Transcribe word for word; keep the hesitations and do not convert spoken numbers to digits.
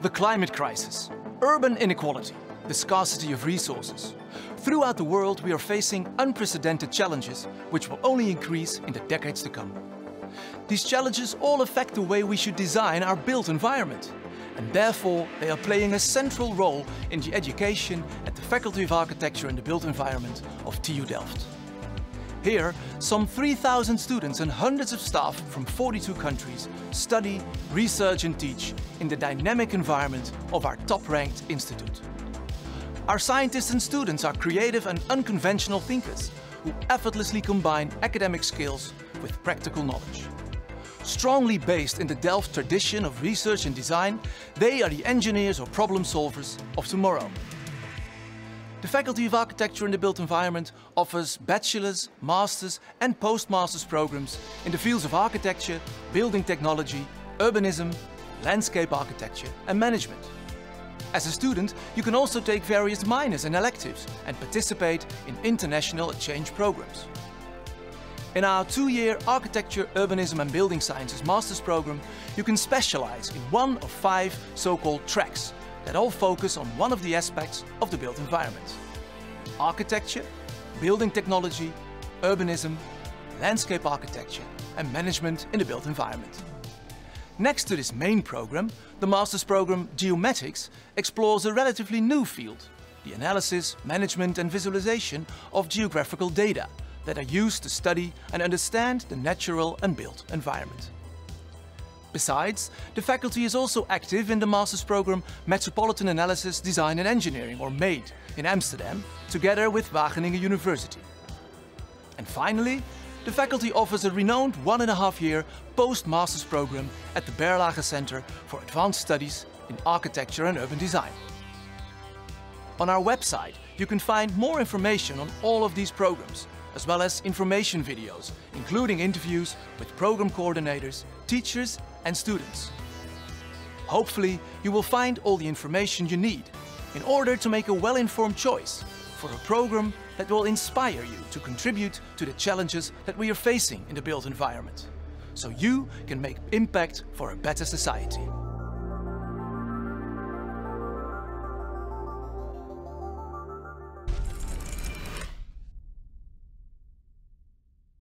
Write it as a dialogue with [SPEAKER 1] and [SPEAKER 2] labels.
[SPEAKER 1] the climate crisis, urban inequality, the scarcity of resources. Throughout the world we are facing unprecedented challenges which will only increase in the decades to come. These challenges all affect the way we should design our built environment, and therefore they are playing a central role in the education at the Faculty of Architecture and the Built Environment of T U Delft. Here, some three thousand students and hundreds of staff from forty-two countries study, research and teach in the dynamic environment of our top-ranked institute. Our scientists and students are creative and unconventional thinkers who effortlessly combine academic skills with practical knowledge. Strongly based in the Delft tradition of research and design, they are the engineers or problem solvers of tomorrow. The Faculty of Architecture and the Built Environment offers bachelor's, master's and postmaster's programs in the fields of architecture, building technology, urbanism, landscape architecture and management. As a student, you can also take various minors and electives and participate in international exchange programs. In our two-year Architecture, Urbanism and Building Sciences Master's program, you can specialize in one of five so-called tracks that all focus on one of the aspects of the built environment: architecture, building technology, urbanism, landscape architecture and management in the built environment. Next to this main program, the master's program Geomatics explores a relatively new field: the analysis, management and visualization of geographical data that are used to study and understand the natural and built environment. Besides, the faculty is also active in the master's program Metropolitan Analysis, Design and Engineering, or MADE, in Amsterdam, together with Wageningen University. And finally, the faculty offers a renowned one and a half year post-master's program at the Berlage Center for Advanced Studies in Architecture and Urban Design. On our website, you can find more information on all of these programs, as well as information videos, including interviews with program coordinators, teachers and students. Hopefully, you will find all the information you need in order to make a well-informed choice for a program that will inspire you to contribute to the challenges that we are facing in the built environment, so you can make impact for a better society.